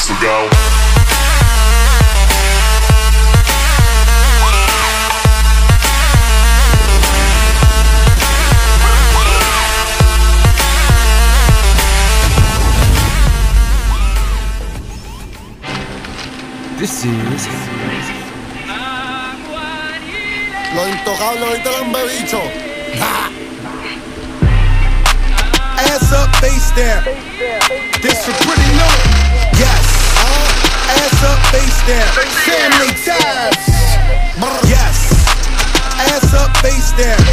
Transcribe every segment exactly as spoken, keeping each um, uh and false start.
So go. This is Los intocables ahorita lo han bebicho. Ass up, face down. This for pretty low. Yes. Ass up, face down. Family ties. Yes. Ass up, face down.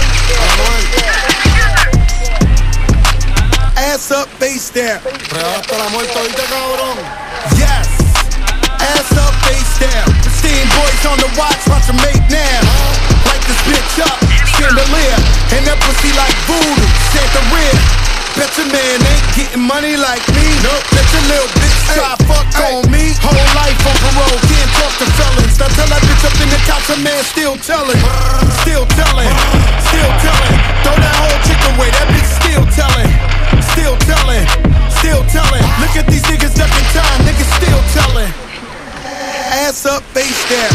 Ass up, face down. Regaste la muerte ahorita, cabrón. Yes. Ass up, face down. Pristine boys on the watch, watch them make now. Light this bitch up, chandelier. And that pussy like voodoo, Santeria. Bet your man ain't getting money like me. Nope. Let your little bitch try fuck ay. On me. Whole life on parole, can't talk to felons. Now tell that bitch up in the couch, a man still telling. Still telling, still telling. Throw that whole chick away, that bitch still telling. Still telling, still telling. Look at these niggas ducking time, niggas still telling. Ass up, face down.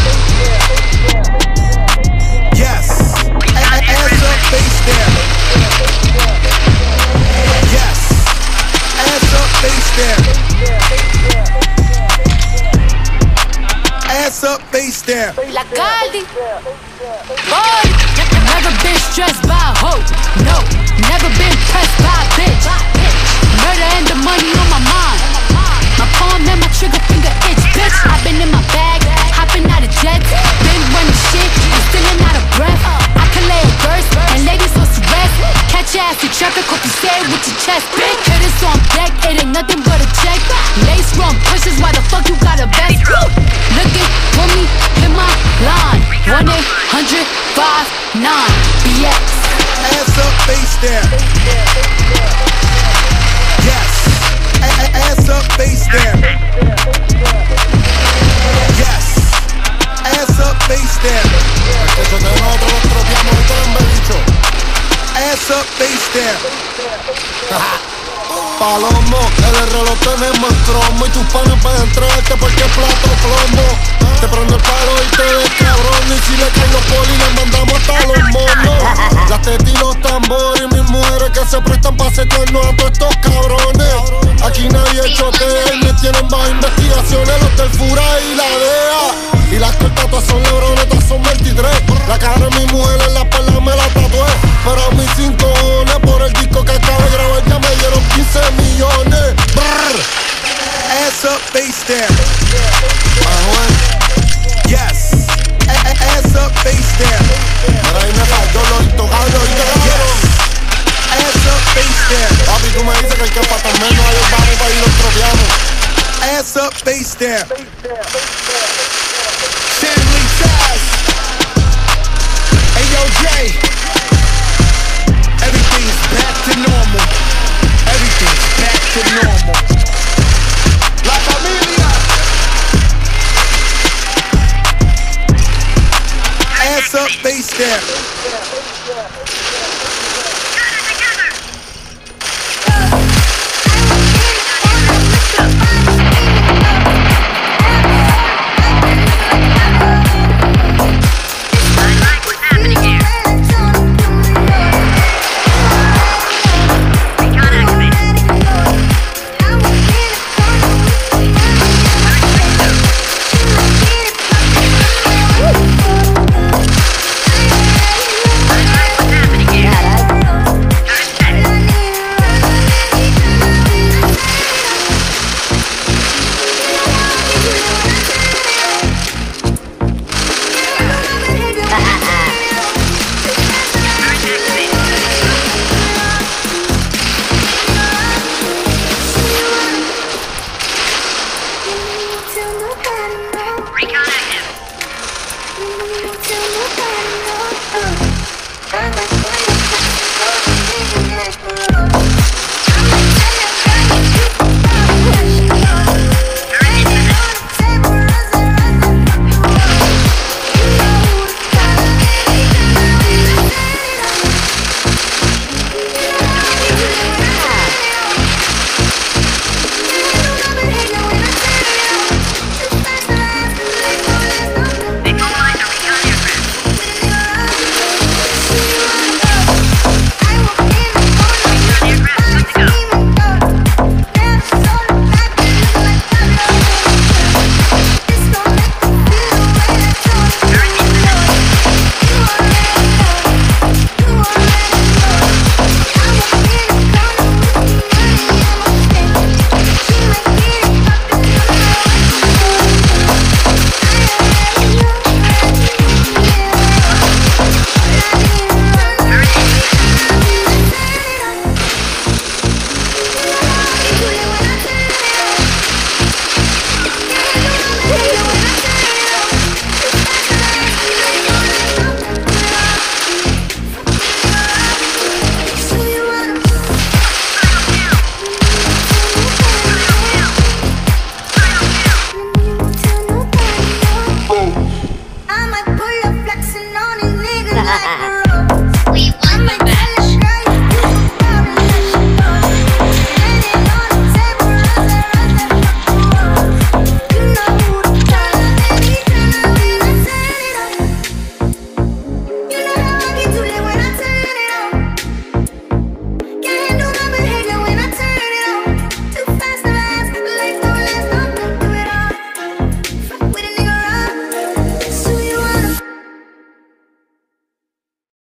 Yes. Ass up, face down. Yes. Ass up, face down. Ass up, face down. La Ghazi. Boy, never been stressed by a hoe. No, never been pressed by a bitch. Murder and the money on my mind. My palm and my trigger finger itch, bitch. I've been in my bag, hopping out of jets. Been running shit, I'm still out of breath. I can lay a verse, and ladies on some rest. Catch your ass in traffic, hope you stay with your chest, bitch. Hitters on deck, it ain't nothing but a check. Lace run pushes, why the fuck you got a vest? Looking for me, hit my line. one eight hundred five nine B X. Ass up, face down. Yes. Ass up, face down. Yes. Ass up, face down. Eso de nosotros los tropeamos, ahorita lo han bebicho. Ass up, face down. Palomo, el reloj tenemos el cromo. Y tus panas para entrarte porque plato plomo. Te prendo el palo y te ves cabrón. Y si le caen los polis les mandamos hasta los monos. Las tetas y los tambores y mis mujeres que se prestan para secarnos a todos estos cabrones. Aquí nadie chotea y me tienen bajo investigaciones los del Fura y la D E A. Y las cortas todas son lebrones, todas son veintitrés. La cara de mi mujer en la espalda me la tatué. Pero a mis cinco cojones por el disco que acabo de grabar ya me dieron quince millones. Brrr. Ass up, face down. Manuel. Yes. Ass up, face down. Pero ahí me falló los intocables y te Yes. Ass up, face down. Papi, tú me dices que el que para tan menos hay un vamos para ir los tropeamos. Ass up, face down. Family ties. Hey yo, Jay. Everything's back to normal. Everything's back to normal. La familia. Ass up, face down.